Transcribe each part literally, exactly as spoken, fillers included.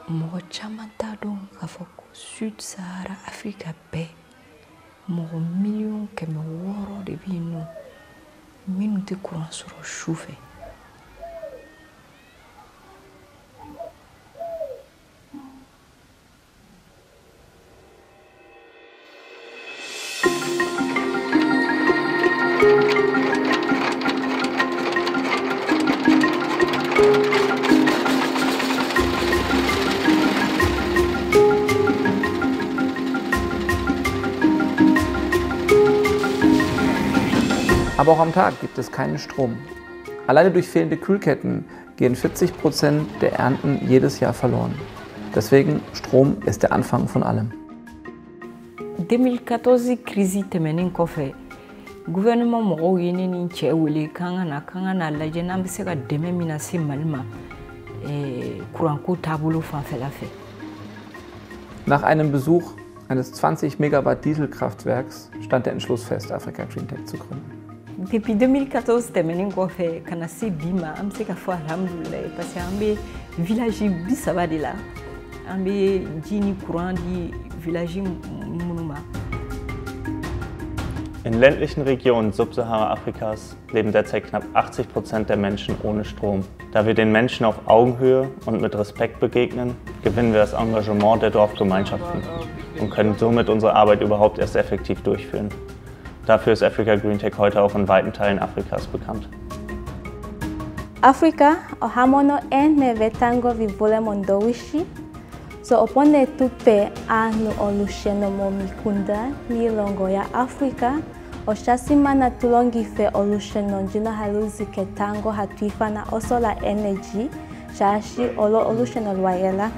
mɔgɔ caman t'a dɔn k'a fɔ ko Sud Sahara Afrika bɛɛ mɔgɔ miliyɔn kɛmɛ wɔɔrɔ de bɛ yen nɔ minnu tɛ courant sɔrɔ su fɛ. Aber auch am Tag gibt es keinen Strom. Alleine durch fehlende Kühlketten gehen vierzig Prozent der Ernten jedes Jahr verloren. Deswegen Strom ist der Anfang von allem. deux mille quatorze crise tɛmɛnen kɔfɛ, gouvernement mɔgɔw ye ne ni n cɛ wele k'an ka na k'an ka na lajɛ n'an bɛ se ka dɛmɛ min na se Mali ma kuranko taabolo fanfɛla fɛ. Nach einem Besuch eines zwanzig Megawatt Dieselkraftwerks stand der Entschluss fest, Africa GreenTech zu gründen. Depuis deux mille quatorze tɛmɛnen kɔfɛ ka na se bi ma an bɛ se ka fɔ alhamdulilayi parce que an bɛ village bi saba de la an bɛ ji ni courant di village minnu ma. In ländlichen Regionen Subsahara-Afrikas leben derzeit knapp achtzig Prozent der Menschen ohne Strom. Da wir den Menschen auf Augenhöhe und mit Respekt begegnen, gewinnen wir das Engagement der Dorfgemeinschaften und können somit unsere Arbeit überhaupt erst effektiv durchführen. Dafür ist Africa GreenTech heute auch in weiten Teilen Afrikas bekannt. Afrika ohamono ene vetango vivole mondowishi so opone tupe anu olusheno momikunda milongo ya Afrika oshasimana tulongi fe olusheno njino haluzi ketango hatuifana osola energy shashi olo olusheno lwayela.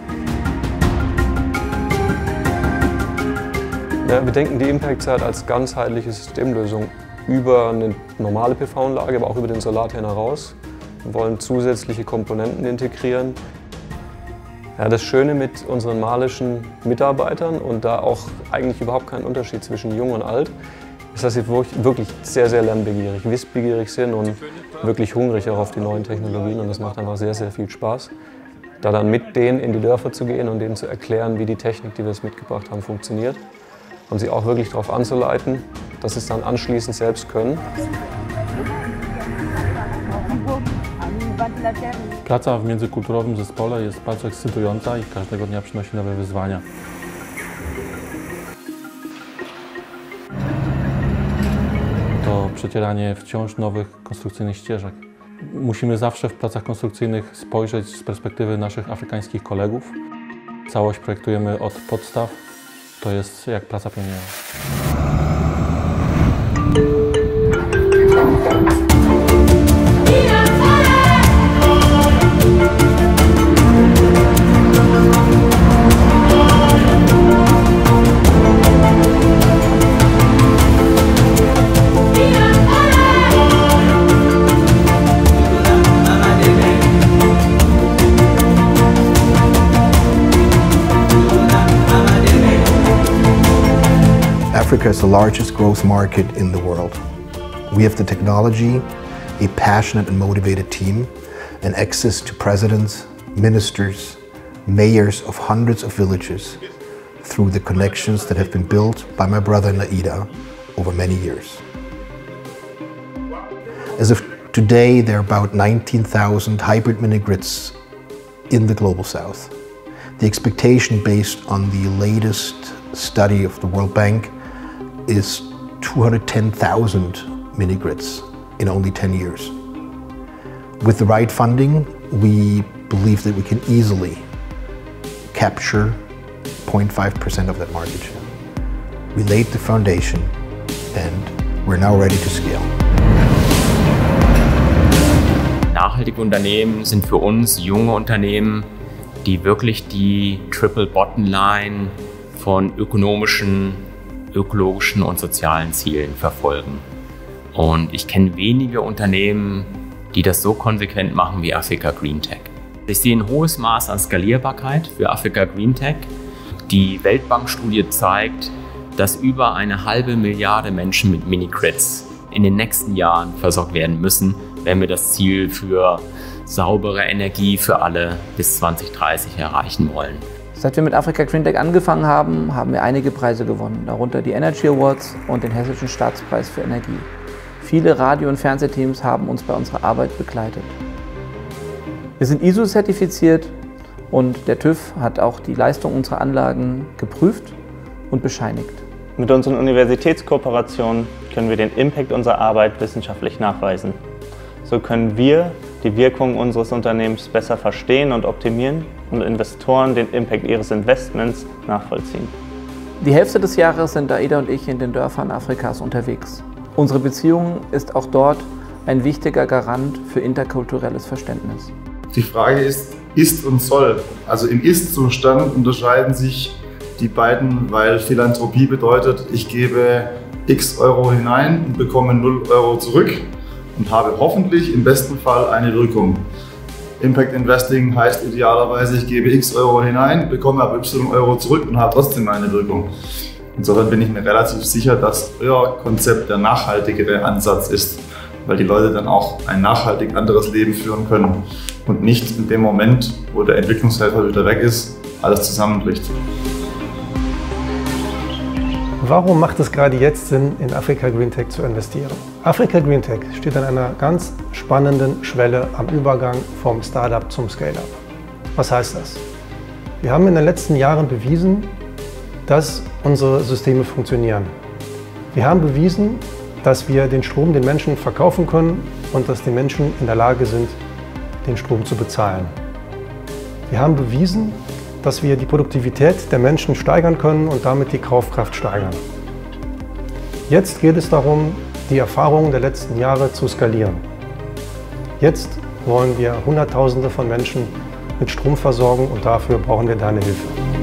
Ja, wir denken die Impact-Zeit als ganzheitliche Systemlösung über eine normale P V-Anlage, aber auch über den Solartern heraus. Wir wollen zusätzliche Komponenten integrieren. Ja, das Schöne mit unseren malischen Mitarbeitern und da auch eigentlich überhaupt kein Unterschied zwischen jung und alt, ist, dass sie wirklich sehr, sehr lernbegierig, wissbegierig sind und wirklich hungrig auch auf die neuen Technologien, und das macht einfach sehr, sehr viel Spaß. Da dann mit denen in die Dörfer zu gehen und denen zu erklären, wie die Technik, die wir jetzt mitgebracht haben, funktioniert. Und sie auch wirklich darauf anzuleiten, dass sie es dann anschließend selbst können. Praca w międzykulturowym zespole jest bardzo ekscytująca i każdego dnia przynosi nowe wyzwania. To przecieranie wciąż nowych konstrukcyjnych ścieżek. Musimy zawsze w pracach konstrukcyjnych spojrzeć z perspektywy naszych afrykańskich kolegów. Całość projektujemy od podstaw. To jest jak praca pioniera. Africa is the largest growth market in the world. We have the technology, a passionate and motivated team, and access to presidents, ministers, mayors of hundreds of villages through the connections that have been built by my brother Naida over many years. As of today, there are about nineteen thousand hybrid mini-grids in the Global South. The expectation based on the latest study of the World Bank is two hundred ten thousand mini-grids in only ten years. With the right funding, we believe that we can easily capture zero point five percent of that market share. We laid the foundation and we're now ready to scale. Nachhaltige Unternehmen sind für uns junge Unternehmen, die wirklich die Triple Bottom Line von ökonomischen, ökologischen und sozialen Zielen verfolgen. Und ich kenne wenige Unternehmen, die das so konsequent machen wie Africa GreenTech. Ich sehe ein hohes Maß an Skalierbarkeit für Africa GreenTech. Die Weltbankstudie zeigt, dass über eine halbe Milliarde Menschen mit Mini-Grids in den nächsten Jahren versorgt werden müssen, wenn wir das Ziel für saubere Energie für alle bis zwanzig dreißig erreichen wollen. Seit wir mit Africa GreenTech angefangen haben, haben wir einige Preise gewonnen, darunter die Energy Awards und den Hessischen Staatspreis für Energie. Viele Radio- und Fernsehteams haben uns bei unserer Arbeit begleitet. Wir sind I S O-zertifiziert und der TÜV hat auch die Leistung unserer Anlagen geprüft und bescheinigt. Mit unseren Universitätskooperationen können wir den Impact unserer Arbeit wissenschaftlich nachweisen. So können wir die Wirkung unseres Unternehmens besser verstehen und optimieren und Investoren den Impact ihres Investments nachvollziehen. Die Hälfte des Jahres sind Aida und ich in den Dörfern Afrikas unterwegs. Unsere Beziehung ist auch dort ein wichtiger Garant für interkulturelles Verständnis. Die Frage ist, ist und soll. Also im Ist-Zustand unterscheiden sich die beiden, weil Philanthropie bedeutet, ich gebe x Euro hinein und bekomme null Euro zurück und habe hoffentlich im besten Fall eine Wirkung. Impact Investing heißt idealerweise, ich gebe x Euro hinein, bekomme aber y Euro zurück und habe trotzdem eine Wirkung. Insofern bin ich mir relativ sicher, dass euer Konzept der nachhaltigere Ansatz ist, weil die Leute dann auch ein nachhaltig anderes Leben führen können und nicht in dem Moment, wo der Entwicklungshelfer wieder weg ist, alles zusammenbricht. Warum macht es gerade jetzt Sinn, in Africa GreenTech zu investieren? Africa GreenTech steht an einer ganz spannenden Schwelle am Übergang vom Startup zum Scale-up. Was heißt das? Wir haben in den letzten Jahren bewiesen, dass unsere Systeme funktionieren. Wir haben bewiesen, dass wir den Strom den Menschen verkaufen können und dass die Menschen in der Lage sind, den Strom zu bezahlen. Wir haben bewiesen, dass wir die Produktivität der Menschen steigern können und damit die Kaufkraft steigern. Jetzt geht es darum, die Erfahrungen der letzten Jahre zu skalieren. Jetzt wollen wir Hunderttausende von Menschen mit Strom versorgen und dafür brauchen wir deine Hilfe.